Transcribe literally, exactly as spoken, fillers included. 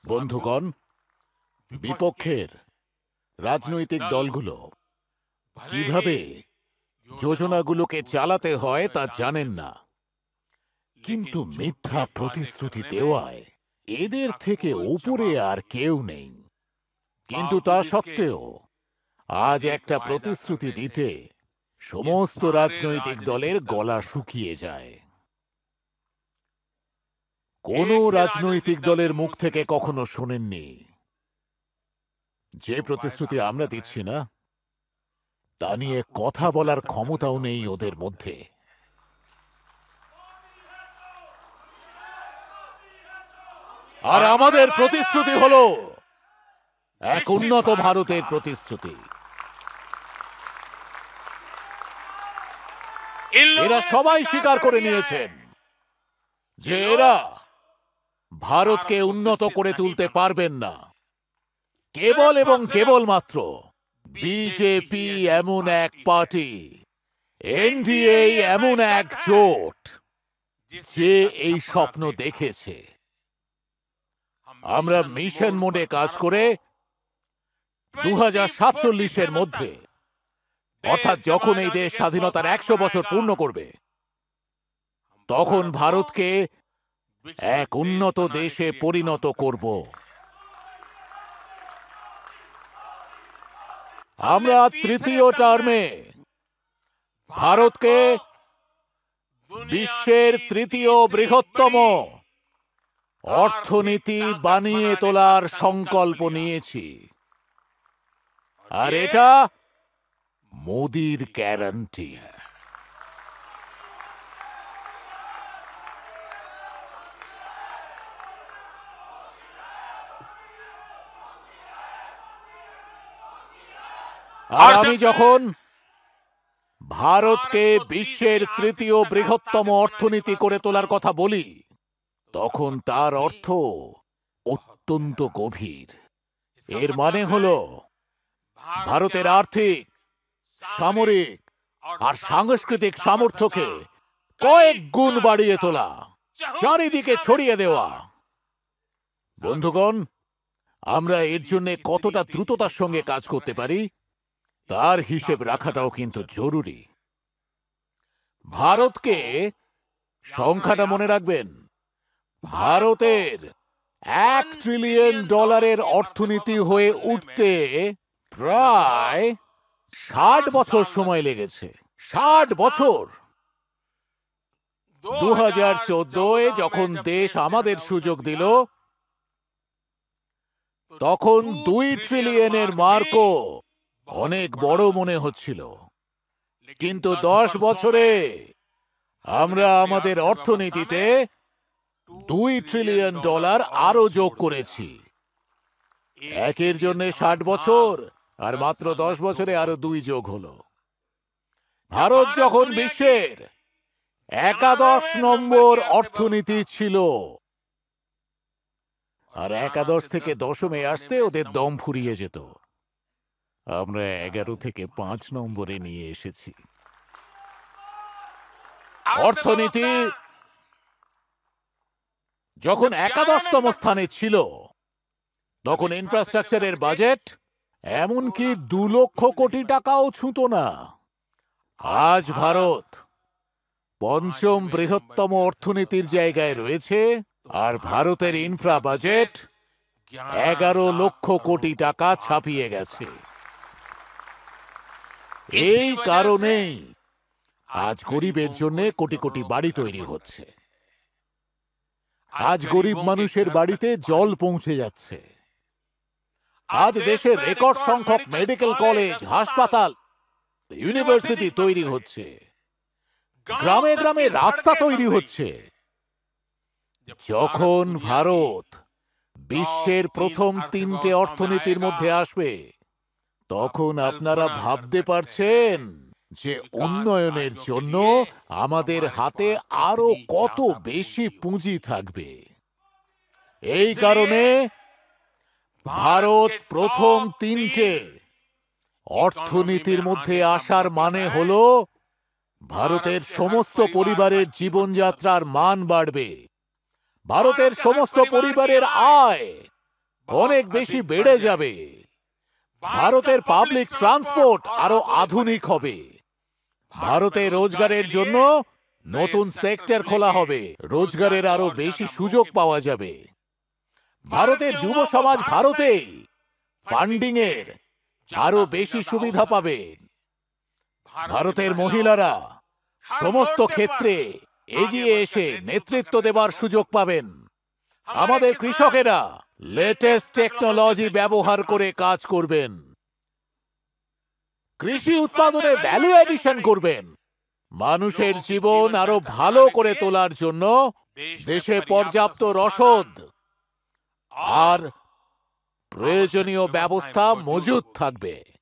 বন্ধুগণ, বিপক্ষের রাজনৈতিক দলগুলো কিভাবে যোজনাগুলোকে চালাতে হয় তা জানেন না, কিন্তু মিথ্যা প্রতিশ্রুতি দেওয়ায় এদের থেকে উপরে আর কেউ নেই। কিন্তু তা সত্ত্বেও আজ একটা প্রতিশ্রুতি দিতে সমস্ত রাজনৈতিক দলের গলা শুকিয়ে যায়। কোন রাজনৈতিক দলের মুখ থেকে কখনো শোনেননি যে প্রতিশ্রুতি আমরা দিচ্ছি না তা নিয়ে কথা বলার ক্ষমতাও নেই ওদের মধ্যে। আর আমাদের প্রতিশ্রুতি হলো এক উন্নত ভারতের প্রতিশ্রুতি। এরা সবাই স্বীকার করে নিয়েছেন যে এরা ভারতকে উন্নত করে তুলতে পারবেন না। কেবল এবং কেবলমাত্র বিজেপি এমন এক পার্টি, এনডিএ এমন এক জোট যে এই স্বপ্ন দেখেছে। আমরা মিশন মোডে কাজ করে দু হাজার সাতচল্লিশের মধ্যে, অর্থাৎ যখন এই দেশ স্বাধীনতার একশো বছর পূর্ণ করবে, তখন ভারতকে এক উন্নত দেশে পরিণত করব। আমরা তৃতীয় টার্মে ভারতকে বিশ্বের তৃতীয় বৃহত্তম অর্থনীতি বানিয়ে তোলার সংকল্প নিয়েছি। আর এটা মোদির গ্যারান্টি। আর আমি যখন ভারতকে বিশ্বের তৃতীয় বৃহত্তম অর্থনীতি করে তোলার কথা বলি, তখন তার অর্থ অত্যন্ত গভীর। এর মানে হলো ভারতের আর্থিক, সামরিক আর সাংস্কৃতিক সামর্থ্যকে কয়েক গুণ বাড়িয়ে তোলা, চারিদিকে ছড়িয়ে দেওয়া। বন্ধুগণ, আমরা এর জন্য কতটা দ্রুততার সঙ্গে কাজ করতে পারি তার হিসেব রাখাটাও কিন্তু জরুরি। ভারতকে, সংখ্যাটা মনে রাখবেন, ভারতের এক ট্রিলিয়ন ডলারের অর্থনীতি হয়ে উঠতে প্রায় ষাট বছর সময় লেগেছে। ষাট বছর। দু হাজার চোদ্দোয় যখন দেশ আমাদের সুযোগ দিল, তখন দুই ট্রিলিয়নের মার্কও অনেক বড় মনে হচ্ছিল। কিন্তু দশ বছরে আমরা আমাদের অর্থনীতিতে দুই ট্রিলিয়ন ডলার আরো যোগ করেছি। একের জন্য ষাট বছর, আর মাত্র দশ বছরে আরো দুই যোগ হলো। ভারত যখন বিশ্বের একাদশ নম্বর অর্থনীতি ছিল, আর একাদশ থেকে দশমে আসতে ওদের দম ফুরিয়ে যেত, আমরা এগারো থেকে পাঁচ নম্বরে নিয়ে এসেছি। অর্থনীতি যখন একাদশতম স্থানে ছিল, তখন ইনফ্রাস্ট্রাকচারের বাজেট এমনকি দু লক্ষ কোটি টাকাও ছুঁত না। আজ ভারত পঞ্চম বৃহত্তম অর্থনীতির জায়গায় রয়েছে, আর ভারতের ইনফ্রা বাজেট এগারো লক্ষ কোটি টাকা ছাপিয়ে গেছে। এই কারণেই আজ গরিবের জন্য কোটি কোটি বাড়ি তৈরি হচ্ছে। আজ গরিব মানুষের বাড়িতে জল পৌঁছে যাচ্ছে। আজ দেশের রেকর্ড সংখ্যক মেডিকেল কলেজ, হাসপাতাল, ইউনিভার্সিটি তৈরি হচ্ছে। গ্রামে গ্রামে রাস্তা তৈরি হচ্ছে। যখন ভারত বিশ্বের প্রথম তিনটে অর্থনীতির মধ্যে আসবে, তখন আপনারা ভাবতে পারছেন যে উন্নয়নের জন্য আমাদের হাতে আরো কত বেশি পুঁজি থাকবে। এই কারণে ভারত প্রথম তিনটে অর্থনীতির মধ্যে আসার মানে হলো ভারতের সমস্ত পরিবারের জীবনযাত্রার মান বাড়বে, ভারতের সমস্ত পরিবারের আয় অনেক বেশি বেড়ে যাবে। ভারতের পাবলিক ট্রান্সপোর্ট আরো আধুনিক হবে। ভারতে রোজগারের জন্য নতুন সেক্টর খোলা হবে, রোজগারের আরো বেশি সুযোগ পাওয়া যাবে। ভারতের যুব সমাজ ভারতে ফান্ডিং এর আরো বেশি সুবিধা পাবে। ভারতের মহিলারা সমস্ত ক্ষেত্রে এগিয়ে এসে নেতৃত্ব দেবার সুযোগ পাবেন। আমাদের কৃষকেরা লেটেস্ট টেকনোলজি ব্যবহার করে কাজ করবেন, কৃষি উৎপাদনে ভ্যালু এডিশন করবেন। মানুষের জীবন আরো ভালো করে তোলার জন্য দেশে পর্যাপ্ত রসদ আর প্রয়োজনীয় ব্যবস্থা মজুদ থাকবে।